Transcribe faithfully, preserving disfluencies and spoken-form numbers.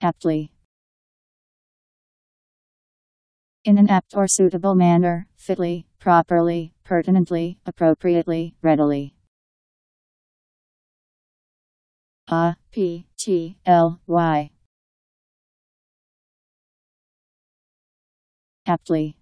Aptly. In an apt or suitable manner, fitly, properly, pertinently, appropriately, readily. A P T L Y. Aptly.